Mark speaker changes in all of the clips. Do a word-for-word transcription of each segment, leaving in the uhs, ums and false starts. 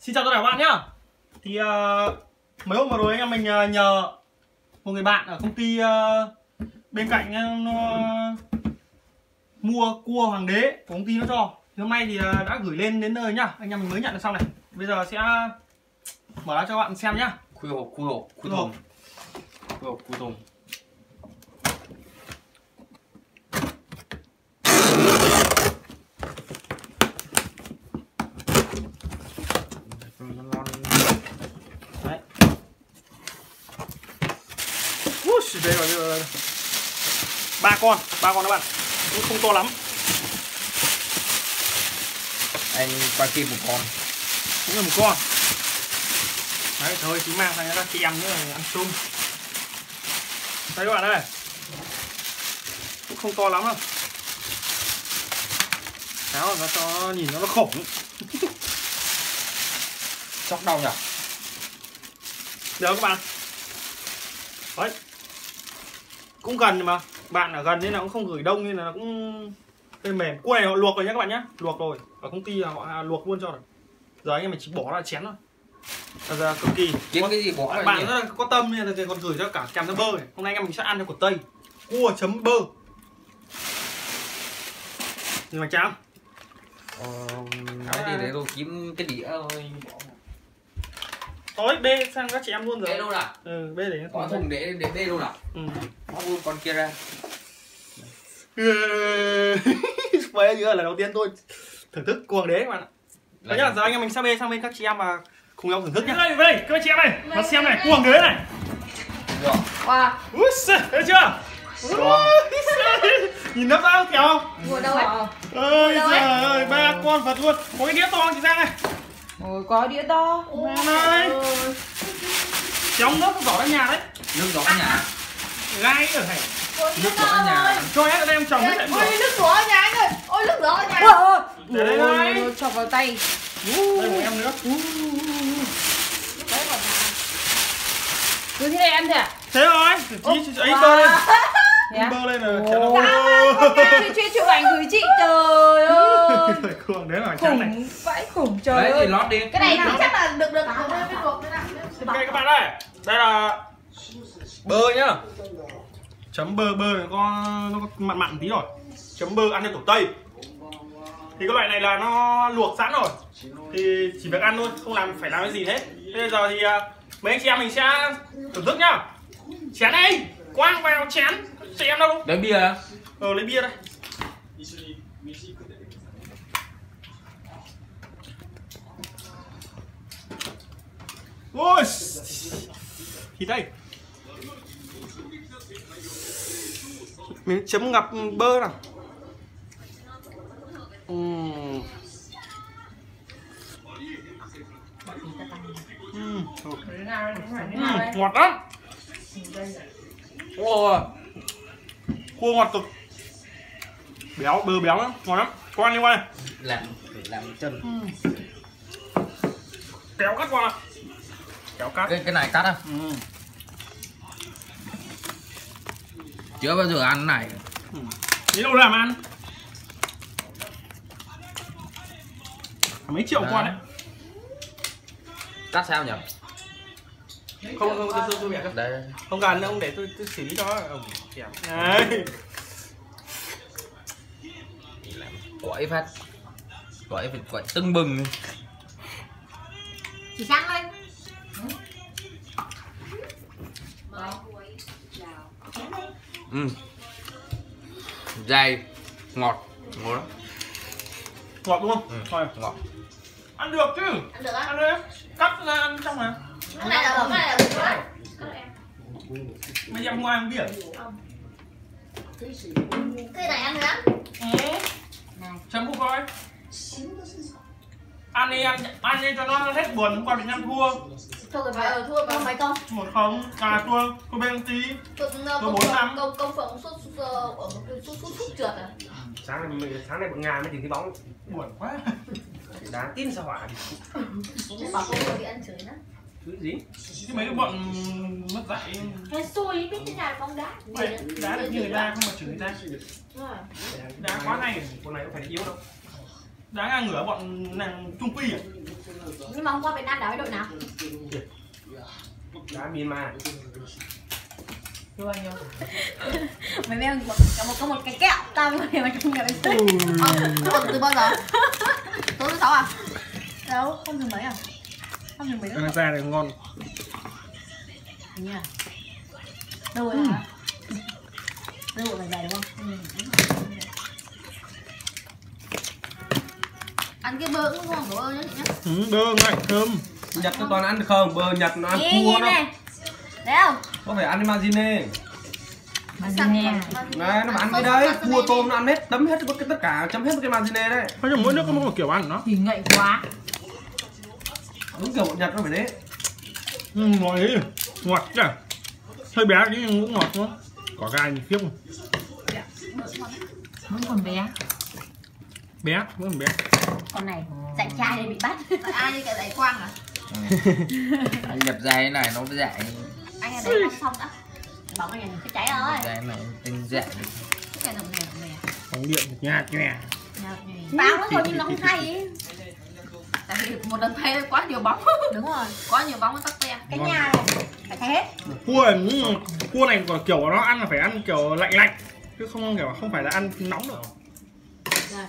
Speaker 1: Xin chào tất cả các bạn nhá. Thì uh, mấy hôm vừa rồi anh em mình uh, nhờ một người bạn ở công ty uh, bên cạnh uh, mua cua hoàng đế của công ty nó cho. Thì hôm nay thì uh, đã gửi lên đến nơi nhá. Anh em mình mới nhận được xong này. Bây giờ sẽ mở ra cho các bạn xem nhá.
Speaker 2: Khui hộp, khui hộp, khui thùng. Khui hộp, khui thùng.
Speaker 1: Đấy. Ui, đây rồi, đây rồi, đây rồi. Ba con, ba con các bạn. Cũng không to lắm.
Speaker 2: Anh qua kịp một con.
Speaker 1: Cũng là một con. Đấy, thôi chỉ mang sang các chị em nữa là ăn chung. Đây các bạn ơi. Cũng không to lắm đâu. Cháo là nó cho nhìn nó nó khủng.
Speaker 2: Chóc đau nhỉ?
Speaker 1: Được các bạn. Đấy. Cũng gần mà. Bạn ở gần nên là cũng không gửi đông nên là nó cũng hơi mềm. Cua này họ luộc rồi nhé các bạn nhé. Luộc rồi. Ở công ty họ luộc luôn cho rồi. Giờ anh em mình chỉ bỏ ra chén thôi. Bây giờ cực kỳ
Speaker 2: Kiếm cái gì bỏ
Speaker 1: bạn rất là có tâm nên là còn gửi cho cả kèm theo bơ này. Hôm nay anh em mình sẽ ăn cho của Tây. Cua chấm bơ. Nhìn mà cháo.
Speaker 2: Ờ, cái gì đấy rồi kiếm cái đĩa thôi.
Speaker 1: Tối bê sang các chị em luôn rồi.
Speaker 2: Bê luôn à?
Speaker 1: Ừ, bê để
Speaker 2: có thùng để để bê luôn à?
Speaker 1: Ừ.
Speaker 2: Bỏ luôn con kia ra.
Speaker 1: Bây giờ là đầu tiên tôi thưởng thức cua hoàng đế các bạn ạ. Đấy nhá, giờ anh em mình sang bê sang bên các chị em và cùng nhau thưởng thức nhá. Đây, đây, các chị em này, nó xem này, cua hoàng đế này.
Speaker 2: Được.
Speaker 3: Wow.
Speaker 1: Ui giời, thấy chưa?
Speaker 2: Wow.
Speaker 1: Nhìn nó sao kìa không?
Speaker 3: Ngồi đâu ấy?
Speaker 1: Ôi giời ơi, ba con vật luôn. Có cái đĩa to không chị Giang này?
Speaker 3: Ôi có đĩa to.
Speaker 1: Này. Trong nước đỏ ở nhà đấy.
Speaker 2: Nước gió ở nhà.
Speaker 1: Gai ở này.
Speaker 2: Nước gió ở nhà.
Speaker 1: Cho hết em chồng hết.
Speaker 3: Ôi nước rửa ở nhà anh ơi. Ôi nước rửa ở nhà.
Speaker 1: Để đây này.
Speaker 3: Chọc vào tay.
Speaker 1: Đây một em nữa.
Speaker 3: Cứ thế này ăn thôi à?
Speaker 1: Thế rồi. Chị ấy bơ lên. Bơ lên rồi.
Speaker 3: Chuyên chuyên chụp ảnh gửi chị, trời ơi.
Speaker 1: Khủng đấy là trắng này.
Speaker 3: Khủng vãi khủng trời
Speaker 2: Đấy
Speaker 3: ơi.
Speaker 2: thì lót đi.
Speaker 4: Cái này thì chắc là được được không biết luộc nữa nào.
Speaker 1: Ok các bạn ơi. Đây là bơ nhá. Chấm bơ bơ này có nó có mặn mặn tí rồi. Chấm bơ ăn theo kiểu Tây. Thì cái loại này là nó luộc sẵn rồi. Thì chỉ việc ăn thôi, không làm phải làm cái gì hết. Thế bây giờ thì mấy anh chị em mình sẽ thưởng thức nhá. Chén đây, quang vào chén. Chị em đâu?
Speaker 2: Lấy bia à?
Speaker 1: Ờ lấy bia đây. Ôi thì đây mình chấm ngập bơ nào. Uhm. Uhm. Uhm. Ngọt lắm. Ôi cua ngọt cực, béo bơ béo lắm, ngon lắm. Con ăn đi qua này.
Speaker 2: Làm làm chân.
Speaker 1: Uhm. Kéo cắt qua. Kéo cắt.
Speaker 2: Cái cái này cắt á?
Speaker 1: Ừ.
Speaker 2: Chưa bao giờ ăn này.
Speaker 1: Ừ. Đi đâu làm ăn? Mấy triệu
Speaker 2: Đó.
Speaker 1: con đấy.
Speaker 2: Cắt sao nhỉ?
Speaker 1: Không không tôi tôi, tôi biết
Speaker 2: Đây.
Speaker 1: không cần đâu, để tôi tôi xử lý cho. Kèm. Đấy.
Speaker 2: Quẩy phát. Quẩy phải quẩy tưng bừng.
Speaker 4: Chỉ sang lên.
Speaker 2: Ừ. Dày, ngọt, ngọt lắm.
Speaker 1: Ngọt đúng không?
Speaker 2: Ừ.
Speaker 1: Thôi.
Speaker 2: Ngọt.
Speaker 1: Ăn được chứ.
Speaker 4: Ăn được á?
Speaker 1: Ăn được. Cắt ra ăn trong này.
Speaker 4: Cái này là ở cái này là được rồi.
Speaker 1: Mấy em không ai không biết.
Speaker 4: Cái này ăn nữa.
Speaker 1: Ừ. Chấm bụng coi. Ăn đi ăn ăn đi cho nó hết buồn, hôm qua mình ăn thua.
Speaker 4: Thôi rồi phải ở thua bằng mấy con.
Speaker 1: Một không, à thua, thua bên tí.
Speaker 4: Công phượng công công phượng sút sút sút sút trượt à?
Speaker 5: Sáng này sáng nay bọn Nga mới tìm thấy bóng.
Speaker 1: Buồn quá.
Speaker 5: Đáng tin sao hỏa đi.
Speaker 4: Bảo cô bị ăn chửi nữa.
Speaker 5: Thứ gì?
Speaker 1: Chứ mấy đứa bọn mất dạy.
Speaker 4: Hay xui biết thế nào bóng đá.
Speaker 1: Mày đá được như người ta không mà chửi người ta. Đá quá hay.
Speaker 5: Con này cũng phải yếu đâu.
Speaker 1: Đá ngang ngửa bọn nàng Trung Quy à?
Speaker 4: Nhưng mà hôm qua Việt Nam đá với đội nào?
Speaker 5: Đá Myanmar.
Speaker 3: Chưa bao nhiêu.
Speaker 4: Mày mẹ có một có một cái kẹo tao mà mày không nhận được. Ờ, từ bao giờ? Tối thứ sáu à?
Speaker 3: Đâu, không thường mấy à? Không thường mấy nữa.
Speaker 1: Ăn ra này ngon.
Speaker 3: Nha. Đâu rồi hả? Đâu rồi dài đúng không? Ừ.
Speaker 4: Ăn cái bơ cũng ngon của bơ nhá chị nhá.
Speaker 1: Ừ, bơ này thơm.
Speaker 5: Nhật nó toàn ăn được không? Bơ Nhật nó ăn
Speaker 4: Nghe
Speaker 5: cua
Speaker 4: nghe
Speaker 5: đó.
Speaker 4: này. Đấy không?
Speaker 5: Có phải ăn cái margine.
Speaker 3: Mà gì nè.
Speaker 5: Đấy, nó mà ăn cái đấy, cua tôm nó ăn hết, đấm hết cái tất cả, chấm hết cái margine đấy.
Speaker 1: Nói chung mỗi nước có một kiểu ăn nó.
Speaker 3: Thì ngậy quá.
Speaker 5: Đúng kiểu bọn Nhật nó phải đấy.
Speaker 1: Ừ, ngọt đấy. Ngọt chứ. Hơi bé chứ nhưng cũng ngọt nữa. Có gai nhìn khiếp.
Speaker 3: Vẫn còn bé.
Speaker 1: Bé, vẫn còn bé.
Speaker 3: Con này dạy trai đây bị bắt.
Speaker 4: Ai như cái giấy quang à?
Speaker 2: Anh nhập dây cái này nó mới dạy.
Speaker 4: Anh ở đấy ăn xong đã.
Speaker 3: Bóng cái này cái cháy rồi.
Speaker 2: Dây này tinh dạy.
Speaker 4: Cái này đồng nè đồng nè.
Speaker 1: Bóng điện nhạt chứ nè.
Speaker 4: Báo nó thôi nhưng nó không hay ý. Tại vì một lần thay quá nhiều bóng.
Speaker 3: Đúng rồi.
Speaker 4: Quá nhiều bóng nó tắc te.
Speaker 3: Cái nhà này phải thay hết.
Speaker 1: Cua này, cua này còn kiểu nó ăn là phải ăn kiểu lạnh lạnh. Chứ không kiểu không phải là ăn nóng được.
Speaker 3: Rồi.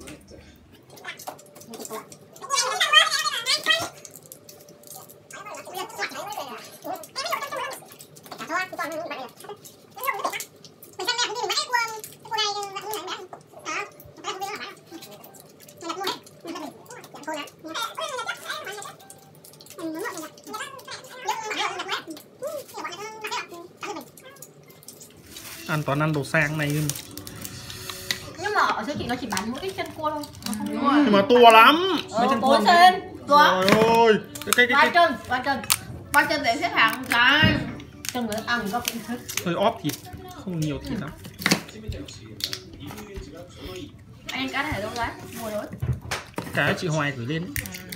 Speaker 1: Ăn toàn ăn đồ sang này.
Speaker 3: Nhưng mà ở siêu thị nó chỉ bán mỗi cái chân cua thôi. Nó không
Speaker 4: Đúng
Speaker 3: có.
Speaker 4: rồi.
Speaker 1: Nhưng mà to lắm.
Speaker 3: Ờ, bốn chân.
Speaker 4: Tua.
Speaker 1: Trời ơi. Cái cái
Speaker 3: Ba
Speaker 1: cái, cái
Speaker 3: chân, ba chân.
Speaker 4: Ba chân để xếp hàng cái.
Speaker 3: Chân người ăn có cũng thích.
Speaker 1: hơi óp thịt, không nhiều thịt lắm.
Speaker 4: Anh ăn cá này ở đâu đấy? Mua rồi.
Speaker 1: Cái chị Hoài gửi lên.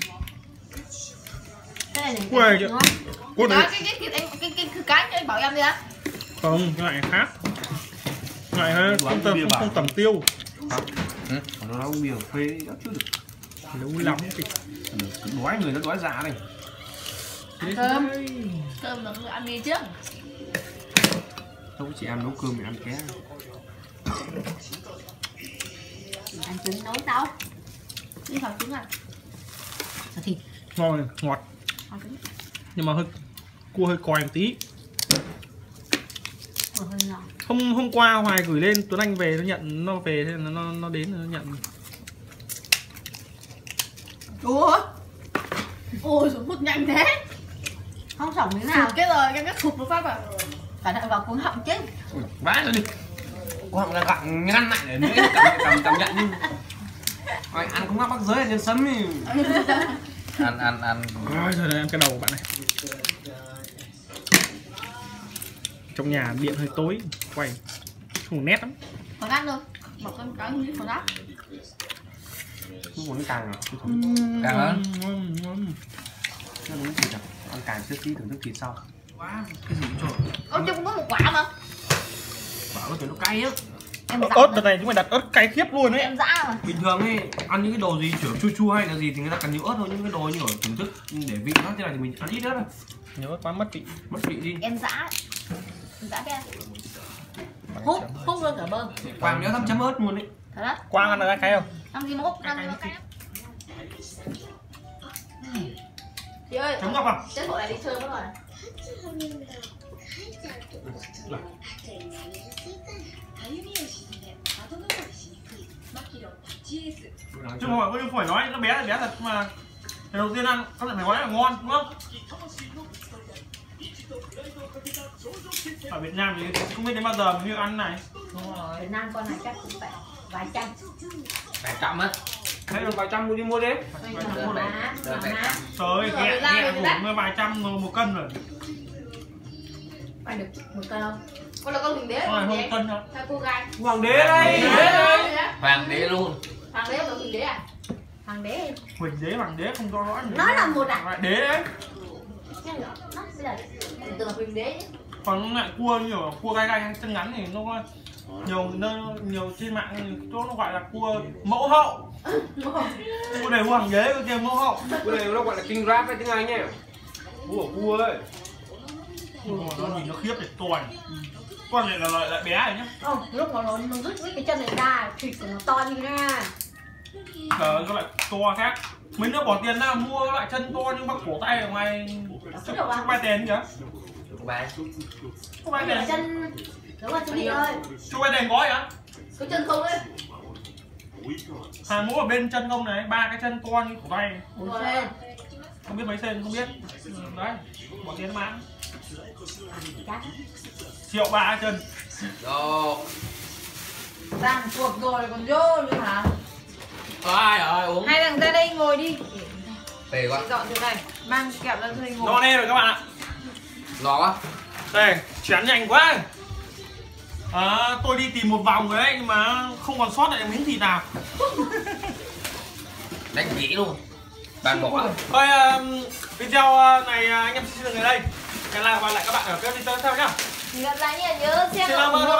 Speaker 3: Cái này này.
Speaker 1: Cua này
Speaker 3: đúng không?
Speaker 1: Cua
Speaker 4: Đó,
Speaker 1: này
Speaker 4: cái cái cái anh cái cái cái cái anh bảo em đi á.
Speaker 1: không, cái này khác. Cái này hơi không tầm không, không tầm tiêu.
Speaker 5: Ừ. Nó nấu bia phê đó chứ được.
Speaker 1: Lâu lắm thì
Speaker 5: Đói người nó đói dạ này.
Speaker 3: Ăn cơm.
Speaker 4: Cơm là ăn mì trước.
Speaker 5: Không chị em nấu cơm thì ăn ké.
Speaker 3: Ăn trứng nấu sao?
Speaker 4: Đi vào trứng à?
Speaker 3: Ở thịt.
Speaker 1: ngon, ngọt.
Speaker 3: Ăn trứng.
Speaker 1: Nhưng mà hơi cua hơi còi một tí.
Speaker 3: Ờ, hơi nhỏ.
Speaker 1: Hôm hôm qua Hoài gửi lên, Tuấn Anh về nó nhận, nó về thế nó nó, nó đến nó nhận.
Speaker 4: Ủa? Ôi xuống hút nhanh thế.
Speaker 3: Không sỏng miếng nào.
Speaker 4: Sụt cái rồi, cái cái sụt một phát à.
Speaker 3: Cả đợi vào cuốn họng chết.
Speaker 5: Vãi rồi đi. Con là gặn ngăn lại để nữa cầm cầm cầm nhận đi. Rồi ăn không mắc bắc giới nhân sấm đi.
Speaker 2: Ăn ăn ăn.
Speaker 1: Ôi trời ơi, ăn cái đầu của bạn này. Trong nhà điện hơi tối, quay không nét lắm.
Speaker 4: Còn ăn thôi. Bọc con cái như còn đắt.
Speaker 5: Không muốn càng à?
Speaker 2: Càng hơn.
Speaker 1: Ngon, ngon.
Speaker 5: Nó đúng thịt à? Ăn càng trước tí thưởng thức thịt sau.
Speaker 1: Wow, cái gì cũng trời.
Speaker 4: Ôi chứ cũng có một quả mà.
Speaker 5: Bảo nó nó cay á.
Speaker 3: Em
Speaker 1: Ớt
Speaker 3: dặn
Speaker 1: đợt này chúng mày đặt ớt cay khiếp luôn đấy.
Speaker 4: Em dã mà.
Speaker 5: Bình thường ấy ăn những cái đồ gì kiểu chua chua hay là gì thì người ta cần nhiều ớt thôi, những cái đồ như ở thưởng thức để vị nó thế này thì mình ăn ít ớt thôi.
Speaker 1: Nhớ quá mất vị.
Speaker 5: Mất vị đi.
Speaker 4: Em dã. Em dã cái. Hút, hút luôn cả bơ.
Speaker 5: Quang nhớ thăm chấm ớt luôn đấy.
Speaker 4: Thật đó.
Speaker 1: Quang ăn được cay không?
Speaker 4: Ăn gì mà hút, ăn gì mà cay. Chị ơi,
Speaker 1: Chấm ngọc à?
Speaker 4: chết bộ này đi chơi mất rồi.
Speaker 1: Chứ không phải, không phải nói nó bé là bé thật mà. Lần đầu tiên ăn, các bạn phải nói là ngon đúng không? Ở Việt Nam thì không biết đến bao giờ như ăn này.
Speaker 3: Đúng rồi. Việt Nam con này chắc cũng phải vài trăm.
Speaker 2: Vài trăm á.
Speaker 5: Thấy được vài trăm mua đi mua đấy.
Speaker 3: Vài trăm má,
Speaker 2: Đợt
Speaker 3: má.
Speaker 2: vài trăm.
Speaker 1: Trời ơi,
Speaker 4: Bây giờ
Speaker 1: ghẹ,
Speaker 4: Việt Nam
Speaker 1: ghẹ
Speaker 4: thì
Speaker 1: hủ
Speaker 4: đắt.
Speaker 1: mới vài trăm rồi, một cân rồi.
Speaker 3: Phải được một cân không?
Speaker 4: Con là con huỳnh đế
Speaker 1: Rồi,
Speaker 4: còn gì
Speaker 1: không
Speaker 4: em?
Speaker 1: cân thôi.
Speaker 4: Theo cô gái.
Speaker 5: Hoàng đế đây.
Speaker 2: Hoàng đế luôn.
Speaker 4: Thằng đế không là huỳnh đế à?
Speaker 3: Thằng đế.
Speaker 1: Huỳnh đế bằng đế không rõ rõ.
Speaker 3: Nó là một ạ.
Speaker 1: Lại đế đấy.
Speaker 3: Nhưng nó bây giờ
Speaker 4: Tưởng tượng là huỳnh đế chứ.
Speaker 1: Còn lại cua nhiều cua gai gai chân ngắn thì nó có nhiều nơi nhiều trên mạng chỗ nó gọi là cua mẫu hậu. Cua này hoàng ghế cái kia mẫu hậu.
Speaker 5: Cái này nó gọi là king crab đấy tiếng Anh nhá. Cua của cua ấy.
Speaker 1: Nó nhìn nó khiếp để toàn. Con này là loại lại bé này nhá.
Speaker 4: Không, lúc mà nó nó rút cái chân này ra, thịt của nó to như thế ra.
Speaker 1: Ờ, cái loại to khác. Mấy đứa bỏ tiền ra mua cái loại chân to nhưng mà cổ tay ở ngoài chắc chắc bay tiền kìa.
Speaker 2: Bạn
Speaker 1: Không bay
Speaker 4: Cái
Speaker 1: tiền.
Speaker 4: chân đúng là chân đi ơi.
Speaker 1: Chú bay tiền gói hả?
Speaker 4: Cái chân không ấy.
Speaker 1: Hà mũ ở bên chân không này, ba cái chân to như cổ tay.
Speaker 4: Bốn sen.
Speaker 1: Không biết mấy sen không biết. Ừ, đấy, bỏ tiền bán. Triệu ba chân.
Speaker 2: Đồ
Speaker 3: Đang cuộc rồi còn vô nữa hả?
Speaker 2: ai ơi uống
Speaker 3: Hai thằng ra đây ngồi đi.
Speaker 2: phê quá
Speaker 3: Dọn chỗ này, mang kẹo ra đây ngồi.
Speaker 1: No nê rồi các bạn ạ.
Speaker 2: no quá.
Speaker 1: Đây, chén nhanh quá. À, tôi đi tìm một vòng rồi đấy nhưng mà không còn sót lại miếng thịt nào.
Speaker 2: Đánh kỹ luôn. Bạn bỏ
Speaker 1: Thôi uh, video này uh, anh em xin dừng ở đây. Hẹn gặp lại các bạn ở các video tiếp theo nhá.
Speaker 4: Gặp lại nhé, nhớ xem
Speaker 1: Xin cảm ơn các bạn.